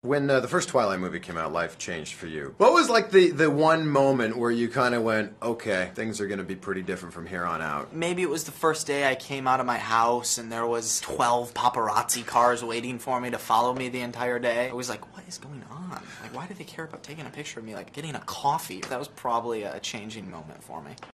When the first Twilight movie came out, life changed for you. What was like the one moment where you kind of went, okay, things are going to be pretty different from here on out? Maybe it was the first day I came out of my house and there was 12 paparazzi cars waiting for me to follow me the entire day. I was like, what is going on? Like, why do they care about taking a picture of me, like getting a coffee? That was probably a changing moment for me.